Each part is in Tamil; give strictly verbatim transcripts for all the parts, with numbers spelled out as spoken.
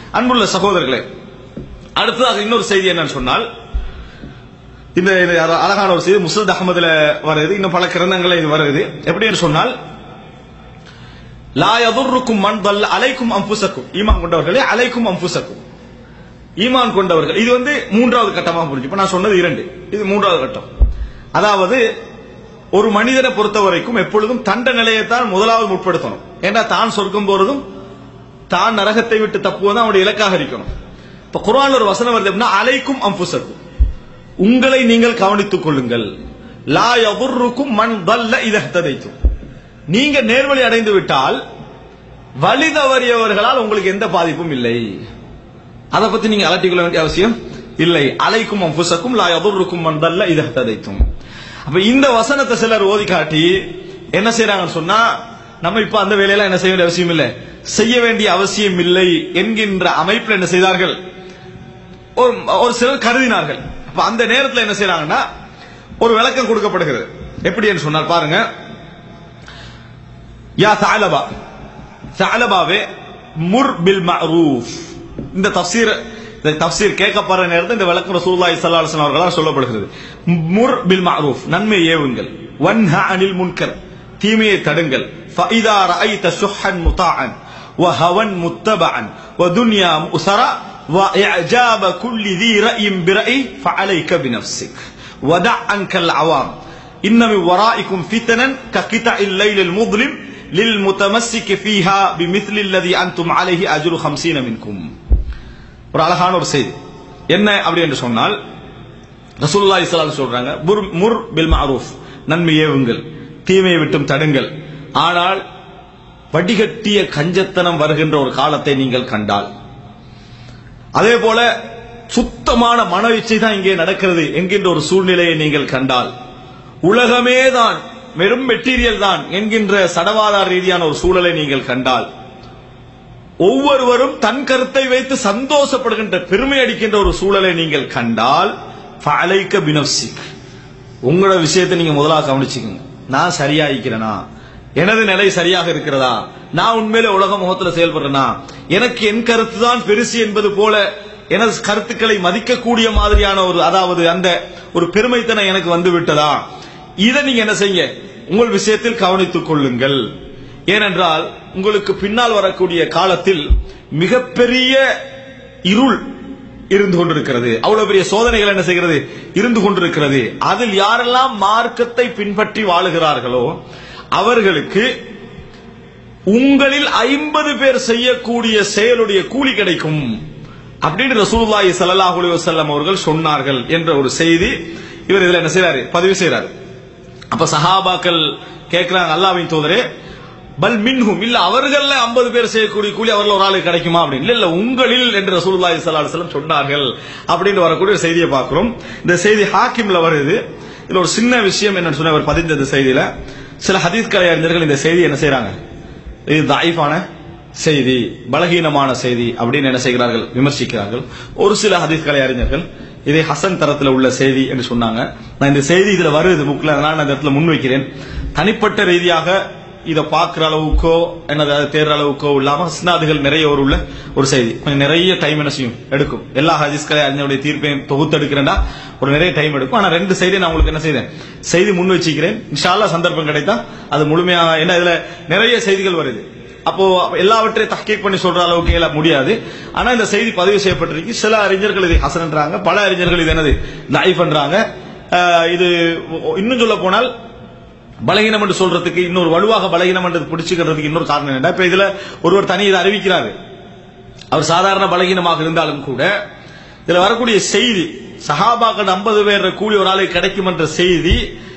அன்புள்ள சகோதரர்களே, அடுத்ததாக இன்னொரு செய்தி என்னன்னு சொன்னால், இந்த அழகான ஒரு செய்தி முஸ்னத் அஹ்மதுல வருது, இன்னும் பல கிரந்தங்கள்ல இது வருது. எப்படின்னு சொன்னால், லா யதுர்ருக்கும் மன் தல்ல அலைக்கும் அன்ஃபுஸக்கும், ஈமான் கொண்டவர்களே அலைக்கும் அன்ஃபுஸக்கும், ஈமான் கொண்டவர்கள். இது வந்து மூன்றாவது கட்டமாக புரிஞ்சு. இப்ப நான் சொன்னது இரண்டு, இது மூன்றாவது கட்டம். அதாவது ஒரு மனிதனை பொறுத்த வரைக்கும் எப்பொழுதும் தண்ட நிலையத்தான் முதலாவது முற்படுத்தணும். ஏன்னா தான் சொர்க்கம் போறதும் தான் நரகத்தை விட்டு தப்புவதும் அவனுடைய இலக்காக இருக்கணும். இப்ப குர்ஆன்ல ஒரு வசனம் வருது அப்படின்னா, அலைக்கும் அன்ஃபுஸக்கும், உங்களை நீங்கள் கவனித்துக் கொள்ளுங்கள். லா யதுர்ருக்கும் மன் தல்ல இதா ஹததைத்தும், நீங்க நேர்வழி அடைந்து விட்டால் வழி தவறியவர்களால் உங்களுக்கு எந்த பாதிப்பும் இல்லை. அதை பத்தி நீங்க அலட்டிக் கொள்ள வேண்டிய அவசியம் இல்லை. அலைக்கும் அன்ஃபுஸக்கும் லா யதுர்ருக்கும் மன் தல்ல இதா ஹததைத்தும். அப்ப இந்த வசனத்தை சிலர் ஓதி காட்டி என்ன செய்யறாங்கன்னு சொன்னா, நம்ம இப்ப அந்த வேலையெல்லாம் என்ன செய்ய வேண்டிய அவசியம் இல்லை, செய்ய வேண்டிய அவசியம் இல்லை என்கின்ற அமைப்பில் என்ன செய்தார்கள், ஒரு சிலர் கருதினார்கள். அப்ப அந்த நேரத்தில் என்ன செய்யறாங்கன்னா, ஒரு விளக்கம் கொடுக்கப்படுகிறது. எப்படி என்று சொன்னால் பாருங்க, யா தஅலபா, தஅலபாவே முர் பில் மஅரூஃப். இந்த தஃப்சீர் இந்த தஃப்சீர் கேட்கப்படுற நேரத்தில் இந்த விளக்கம் ரசூலுல்லாஹி ஸல்லல்லாஹு அலைஹி வஸல்லம் அவர்களால் சொல்லப்படுகிறது. முர் பில் மஅரூஃப், நன்மை ஏவுங்கள். வன்ஹா அனில் முன்கர், தீமையை தடுங்கள். ஃபஇதா ரஅய்த ஷுஹன் முதாஅன் வ ஹவன் முத்தபஅன் வ துன்யா முஸரா வ இஅஜாப குல்லி ذي رأي برأي فعليك بنفسك ودع عنك العوام إن من ورائكم فتنا كقطع الليل المظلم للمتمسك فيها بمثل الذي أنتم عليه أجر خمسين منكم. ஒரு அழகான ஒரு செய்தி என்ன அப்படி என்று சொன்னால், ரசூலுல்லாஹி ஸல்லல்லாஹு அலைஹி வஸல்லம் சொல்றாங்க, முர் பில் மஅரூஃப், நன்மை ஏவுங்கள், தீமையை விட்டும் தடுங்கள். ஆனால் வடிகட்டிய கஞ்சத்தனம் வருகின்ற ஒரு காலத்தை நீங்கள் கண்டால், அதே போல சுத்தமான மன இச்சை தான் இங்கே நடக்கிறது என்கின்ற ஒரு சூழ்நிலையை நீங்கள் கண்டால், உலகமே தான் வெறும் மெட்டீரியல் தான் என்கின்ற சடவாதார ரீதியான ஒரு சூழலை நீங்கள் கண்டால், ஒவ்வொருவரும் தன் கருத்தை வைத்து சந்தோஷப்படுகின்ற பெருமை அடிக்கின்ற ஒரு சூழலை நீங்கள் கண்டால், ஃபஅலைக பினஃப்ஸிக், உங்களோட விஷயத்தை நீங்க முதலாக கவனிச்சுக்கங்க. நான் சரியா இருக்கிறேனா, எனது நிலை சரியாக இருக்கிறதா, நான் உண்மையிலே உலக முகத்தில் செயல்படுறேனா, எனக்கு என் கருத்து தான் பெருசு என்பது போல எனது கருத்துக்களை மதிக்கக்கூடிய மாதிரியான ஒரு, அதாவது அந்த ஒரு பெருமைத்தனம் எனக்கு வந்து விட்டதா, இதை நீங்க என்ன செய்ய, உங்கள் விஷயத்தில் கவனித்துக் கொள்ளுங்கள். ஏனென்றால் உங்களுக்கு பின்னால் வரக்கூடிய காலத்தில் மிகப்பெரிய இருள் இருந்து கொண்டிருக்கிறது, அவ்வளவு பெரிய சோதனைகள் என்ன செய்கிறது, இருந்து கொண்டிருக்கிறது. அதில் யாரெல்லாம் மார்க்கத்தை பின்பற்றி வாழுகிறார்களோ அவர்களுக்கு உங்களில் ஐம்பது பேர் செய்யக்கூடிய செயலுடைய கூலி கிடைக்கும் அப்படின்னு ரசூலுல்லாஹி ஸல்லல்லாஹு அலைஹி வஸல்லம் அவர்கள் சொன்னார்கள் என்ற ஒரு செய்தி இவர் இதுல என்ன செய்யறாரு, பதிவு செய்யறாரு. அப்ப சஹாபாக்கள் கேட்கிறாங்க, அல்லாஹ்வின் தூதரே, பல் மின்ஹும், இல்ல அவர்கள ஐம்பது பேர் செய்யக்கூடிய கூலி அவர்கள் ஒரு ஆளுக்கு கிடைக்குமா அப்படின்னு. இல்ல இல்ல உங்களில் என்று ரசூலுல்லாஹி ஸல்லல்லாஹு அலைஹி வஸல்லம் சொன்னார்கள் அப்படின்னு வரக்கூடிய ஒரு செய்தியை பார்க்கிறோம். இந்த செய்தி ஹாக்கிம்ல வருது. இதுல ஒரு சின்ன விஷயம் என்னன்னு சொன்ன அவர் பதிந்த செய்தியில சில ஹதீஸ் கலை அறிஞர்கள் இந்த செய்தி என்ன செய்யறாங்க, இது தஈஃபான செய்தி, பலகீனமான செய்தி அப்படின்னு என்ன செய்கிறார்கள், விமர்சிக்கிறார்கள். ஒரு சில ஹதீஸ் கலை அறிஞர்கள் இதை ஹசன் தரத்தில் உள்ள செய்தி என்று சொன்னாங்க. நான் இந்த செய்தி இதுல வருது புக்ல, அதனால நான் இந்த இடத்துல முன்வைக்கிறேன். தனிப்பட்ட ரீதியாக இதை பார்க்கிற அளவுக்கோ என்னது தேர்ற அளவுக்கோ இல்லாம ஸ்னாதுகள் நிறைய ஒரு உள்ள ஒரு செய்தி, கொஞ்சம் நிறைய டைம் என்ன செய்யும் எடுக்கும். எல்லா ஹதீஸ் கலை அறிஞருடைய தீர்ப்பையும் தொகுத்து எடுக்கிறேன்னா ஒரு நிறைய டைம் எடுக்கும். ஆனா ரெண்டு செய்தி நான் உங்களுக்கு என்ன செய்தேன், செய்தி முன் வச்சுக்கிறேன். இன்ஷா அல்லாஹ் சந்தர்ப்பம் கிடைத்தா அது முழுமையாக, என்ன இதுல நிறைய செய்திகள் வருது, அப்போ எல்லாவற்றையும் தஹ்கீக் பண்ணி சொல்ற அளவுக்கு எல்லாம் முடியாது. ஆனா இந்த செய்தி பதிவு செய்யப்பட்டிருக்கு. சில அறிஞர்கள் இதை ஹசன்ன்றாங்க, பல அறிஞர்கள் இது என்னது தஈஃப் பண்றாங்க. இது இன்னும் சொல்ல போனால் பலகீனம் என்று சொல்றதுக்கு இன்னொரு வலுவாக பலகீனம் என்று பிடிச்சுக்கிறதுக்கு இன்னொரு காரணம் என்ன, இப்ப இதுல ஒருவர் தனி இதை அறிவிக்கிறாரு, அவர் சாதாரண பலகீனமாக இருந்தாலும் கூட இதுல வரக்கூடிய செய்தி சஹாபாக்கள் ஐம்பது பேர் கூலி ஒரு ஆளுக்கு கிடைக்கும் என்ற செய்தி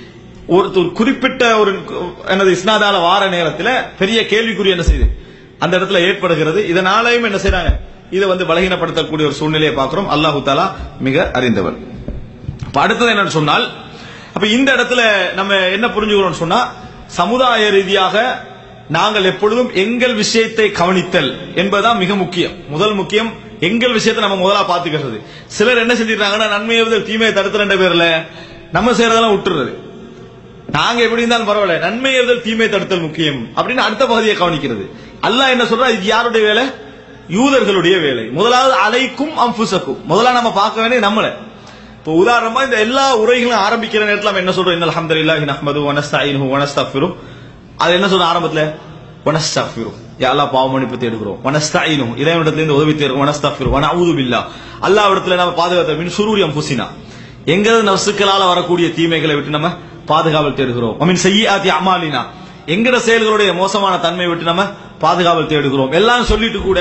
ஒரு குறிப்பிட்ட ஒரு எனது இஸ்னாதால வார நேரத்தில் பெரிய கேள்விக்குறி என்ன செய்யுது அந்த இடத்துல ஏற்படுகிறது. இதனாலையும் என்ன செய்யறாங்க, இதை வந்து பலகீனப்படுத்தக்கூடிய ஒரு சூழ்நிலையை பார்க்கிறோம். அல்லாஹு தஆலா மிக அறிந்தவர். அடுத்தது என்னன்னு சொன்னால், அப்ப இந்த இடத்துல நம்ம என்ன புரிஞ்சுக்கிறோம் சொன்னா, சமுதாய ரீதியாக நாங்கள் எப்பொழுதும் எங்கள் விஷயத்தை கவனித்தல் என்பதுதான் மிக முக்கியம். முதல் முக்கியம் எங்கள் விஷயத்தை நம்ம முதலா பாத்துக்கிறது. சிலர் என்ன செஞ்சிருக்காங்கன்னா, நன்மையை தீமையை தடுத்துற பேர்ல நம்ம செய்யறதெல்லாம் விட்டுறது, நாங்க எப்படி இருந்தாலும் பரவாயில்ல, நன்மை ஏறுதல் தீமை தடுத்தல் முக்கியம் அப்படின்னு அடுத்த பகுதியை கவனிக்கிறது. அல்லாஹ் என்ன சொல்றா, இது யாருடைய வேலை, யூதர்களுடைய வேலை. முதலாவது அலைக்கும் அம்புசக்கும், முதல்ல நம்ம பார்க்க வேண்டிய நம்மள. இப்போ உதாரணமா இந்த எல்லா உரைகளும் ஆரம்பிக்கிற நேரத்தில் நம்ம என்ன சொல்றோம்? இன்னல் ஹம்துலில்லாஹி நஹ்மது வ நஸ்தஈனுஹு வ நஸ்தக்ஃபிரு. அது என்ன சொல்ற ஆரம்பத்துல? வ நஸ்தக்ஃபிரு, யா அல்லாஹ் பாவ மன்னிப்பு தேடுகிறோம். வ நஸ்தஈனுஹு, இறைவனிடத்துல இருந்து உதவி தேடுகிறோம். வ நஸ்தக்ஃபிரு வ நஊது பில்லாஹ், அல்லாஹ்விடத்துல நம்ம பாதுகாத்த மின் ஷுரூரி அன்ஃபுஸினா, எங்களது நஃப்ஸுக்களால வரக்கூடிய தீமைகளை விட்டு நம்ம பாதுகாவல் தேடுகிறோம். வ மின் ஸய்யிஆத்தி அமாலினா, எங்கட செயல்களுடைய மோசமான தன்மை விட்டு நம்ம பாதுகாவல் தேடுகிறோம். எல்லாம் சொல்லிட்டு கூட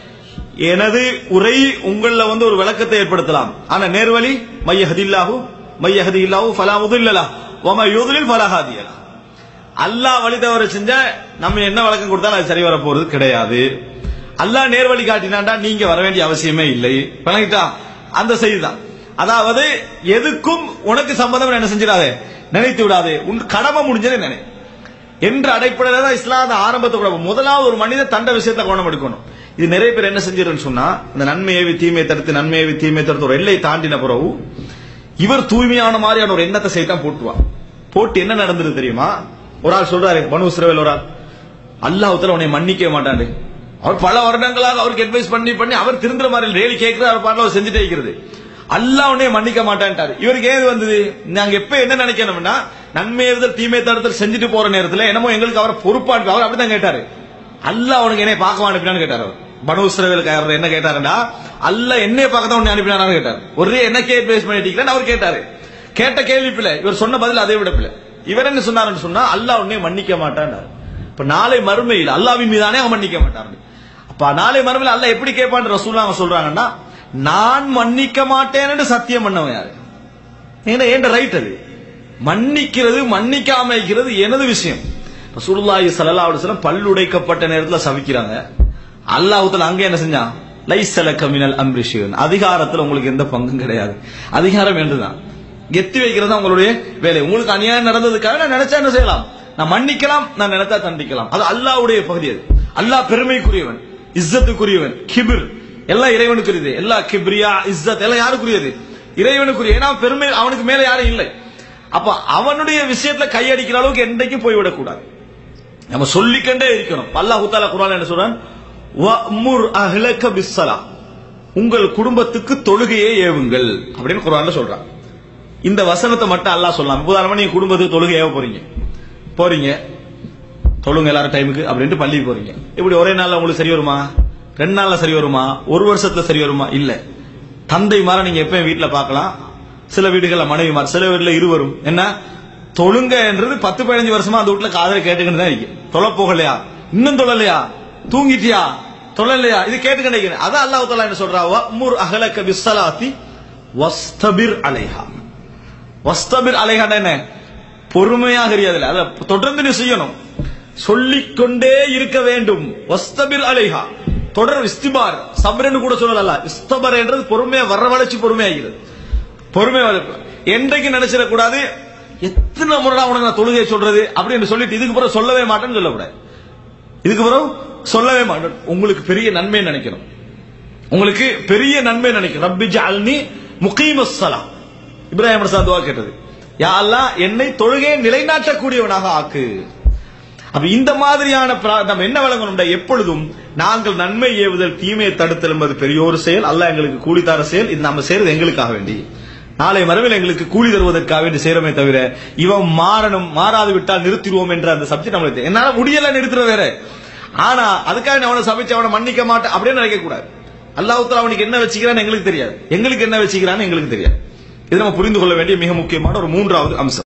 எனது உரை உங்கள வந்து ஒரு விளக்கத்தை ஏற்படுத்தலாம். ஆனா நேர்வழி மையஹதில்லாஹு மையஹதில்லாஹு ஃபலா முதில்ல லஹு வ மை யுத்லில் ஃபலா ஹாதிய லஹு. அல்லாஹ் வழி தவற செஞ்சா நம்ம என்ன விளக்கம் கொடுத்தாலும் அது சரி வர போறது கிடையாது. அல்லாஹ் நேர்வழி காட்டினாண்டா நீங்க வர வேண்டிய அவசியமே இல்லை. விளங்கிட்டா? அந்த செய்தி தான். அதாவது எதுக்கும் உனக்கு சம்பந்தம் என்ன செஞ்சிடாதே, நினைத்து விடாதே, உன் கடமை முடிஞ்சதே நினை என்ற அடிப்படையில தான் இஸ்லாம் ஆரம்பத்தை கூட. முதலாவது ஒரு மனிதன் தண்ட விஷயத்தை கவனம் எடுக்கணும். இது நிறைய பேர் என்ன செஞ்சிருன்னு சொன்னா, இந்த நன்மையை தீமையை தடுத்து நன்மையை தீமையை தடுத்து ஒரு எல்லை தாண்டின பிறகு இவர் தூய்மையான மாதிரியான ஒரு எண்ணத்தை செய்தான் போட்டுவான். போட்டு என்ன நடந்தது தெரியுமா? ஒரு ஆள் சொல்றாரு, பனு இஸ்ரவேல் ஒரு ஆள், அல்லாஹ்வுத்தாலா உன்னை மன்னிக்க மாட்டாண்டு. அவர் பல வருடங்களாக அவருக்கு அட்வைஸ் பண்ணி பண்ணி அவர் திருந்துற மாதிரி டெய்லி கேட்கிறார், அவர் பாடல அவர் செஞ்சுட்டே இருக்கிறது. அல்லாஹ் உன்னை மன்னிக்க மாட்டான்ட்டாரு. இவருக்கு ஏது வந்தது? நாங்க எப்ப என்ன நினைக்கணும்னா, நன்மை எதிர்த்தல் தீமை தடுத்தல் செஞ்சுட்டு போற நேரத்தில் என்னமோ எங்களுக்கு அவர் பொறுப்பாடு. அவர் அப்படிதான் கேட்டாரு, அல்லாஹ் உனக்கு என்னை பார்க்க அனுப்பினான்னு கேட்டார். அவர் பனு இஸ்ரவேலுக்கு என்ன கேட்டாருன்னா, அல்லாஹ் என்னைய பார்க்க தான் உன்னை அனுப்பினான்னு கேட்டார். ஒரே என்னக்கே அட்வைஸ் பண்ணிட்டீங்களா அவர் கேட்டாரு. கேட்ட கேள்வி பிள்ளை, இவர் சொன்ன பதில் அதை விட பிள்ளை. இவர் என்ன சொன்னாருன்னு சொன்னா, அல்லாஹ் உன்னை மன்னிக்க மாட்டான். இப்ப நாளை மறுமையில் அல்லாஹ்வின் மீதானே அவன் மன்னிக்க மாட்டான். அப்ப நாளை மறுமையில் அல்லாஹ் எப்படி கேட்பான் ரசூலுல்லாஹ் சொல்றாங்கன்னா, நான் மன்னிக்க மாட்டேன்னு சத்தியம் பண்ணவன் யாரு? ஏன் ரைட்? அது மன்னிக்கிறது மன்னிக்காம இருக்கிறது எனது விஷயம். ரசூலுல்லாஹி ஸல்லல்லாஹு அலைஹி வஸல்லம் பல்லு உடைக்கப்பட்ட நேரத்தில் சபிக்கிறாங்க. அல்லாஹ் தஆலா அங்க என்ன செஞ்சான்? லைஸ லக மினல் அம்ரி ஷைஉன், அதிகாரத்தில் உங்களுக்கு எந்த பங்கும் கிடையாது. அதிகாரம் என்றுதான் கெத்தி வைக்கிறது உங்களுடைய வேலை. உங்களுக்கு அநியாயம் நடந்ததுக்காக நான் நினைச்சா என்ன செய்யலாம்? நான் மன்னிக்கலாம், நான் நினைச்சா தண்டிக்கலாம். அது அல்லாஹ்வுடைய பகுதி. அது அல்லாஹ் பெருமைக்குரியவன், இஸ்ஸத்துக்குரியவன். கிபிர் எல்லாம் இறைவனுக்குரியது. எல்லா கிப்ரியா இஸ்ஸத் எல்லாம் யாருக்குரியது? இறைவனுக்குரிய. ஏன்னா பெருமை அவனுக்கு மேல யாரும் இல்லை. அப்ப அவனுடைய விஷயத்துல கையடிக்கிற அளவுக்கு என்றைக்கும் போய்விடக் கூடாது. நம்ம சொல்லிக்கண்டே இருக்கணும். அல்லாஹ் தஆலா குர்ஆன்ல என்ன சொல்றான்? வஅமுர் அஹ்லக பிஸ்ஸலா, உங்கள் குடும்பத்துக்கு தொழுகையை ஏவுங்கள் அப்படின்னு குர்ஆன்ல சொல்றான். இந்த வசனத்தை மட்டும் அல்லாஹ் சொல்லலாம். உதாரணமா நீங்க குடும்பத்துக்கு தொழுகை ஏவ போறீங்க போறீங்க தொழுங்க எல்லாரும் டைமுக்கு அப்படின்ட்டு பள்ளிக்கு போறீங்க. இப்படி ஒரே நாள்ல உங்களுக்கு சரி வருமா? ரெண்டு நாள்ல சரி வருமா? ஒரு வருஷத்துல சரி வருமா? இல்ல. தந்தை மாற நீங்க எப்பயும் வீட்டுல பார்க்கலாம். சில வீடுகள்ல மனைவி மாற, சில வீட்டுல இருவரும் என்ன தொழுங்க என்றது பத்து பதினஞ்சு வருஷமா அந்த வீட்டுல காதல கேட்டுக்கிட்டு தான் இருக்கு. தொலை போகலையா, இன்னும் தொழலையா, தூங்கிட்டியா, தொழலையா, இது கேட்டுக்கிட்டு. அதான் அல்லாஹ் தஆலா என்ன சொல்றா? வஅமுர் அஹ்லக பிஸ்ஸலாத்தி வஸ்தபிர் அலைஹா. வஸ்தபிர் அலைஹா என்ன? பொறுமையாக இருக்காதுல, அத தொடர்ந்து நீ செய்யணும், சொல்லிக்கொண்டே இருக்க வேண்டும். வஸ்தபிர் அலைஹா, தொடர் இஸ்திபார், சப்ரன்னு கூட சொல்லல. இஸ்தபர் என்றது பொறுமையா வரவழைச்சு பொறுமையாகிறது. பொறுமை என்றைக்கு நினைச்சிட கூடாது, எத்தனை முறை உனக்கு நான் தொழுகை சொல்றது அப்படின்னு சொல்லிட்டு இதுக்கு பிறகு சொல்லவே மாட்டேன்னு சொல்லக்கூடாது. இதுக்கு பிறகு சொல்லவே மாட்டேன். உங்களுக்கு பெரிய நன்மை நினைக்கணும், உங்களுக்கு பெரிய நன்மை நினைக்கணும். ரப்பி ஜஅல்னி முகீமஸ் ஸலாத், இப்ராஹிம் அலைஹிஸ்ஸலாம் துஆ கேட்டது, யா அல்லாஹ் என்னை தொழுகையை நிலைநாட்டக்கூடியவனாக ஆக்கு. அப்ப இந்த மாதிரியான நம்ம என்ன வழங்கணும்? எப்பொழுதும் நாங்கள் நன்மை ஏவுதல் தீமையை தடுத்தல் என்பது பெரிய ஒரு செயல். அல்லாஹ் எங்களுக்கு கூலி தர செயல். இது நம்ம செய்யறது எங்களுக்காக வேண்டி, நாளை மறுமையில் எங்களுக்கு கூலி தருவதற்காக வேண்டி செய்யறமே தவிர இவன் மாறணும், மாறாது விட்டால் நிறுத்திடுவோம் என்ற அந்த சப்ஜெக்ட் நம்மளுக்கு என்னால முடியல நிறுத்துற வேற. ஆனா அதுக்காக அவனை சபிச்சு அவனை மன்னிக்க மாட்டேன் அப்படின்னு நினைக்க கூடாது. அல்லாஹ் தஆலா அவனுக்கு என்ன வச்சுக்கிறான்னு எங்களுக்கு தெரியாது, எங்களுக்கு என்ன வச்சுக்கிறான்னு எங்களுக்கு தெரியாது. இது நம்ம புரிந்து கொள்ள வேண்டிய மிக முக்கியமான ஒரு மூன்றாவது அம்சம்.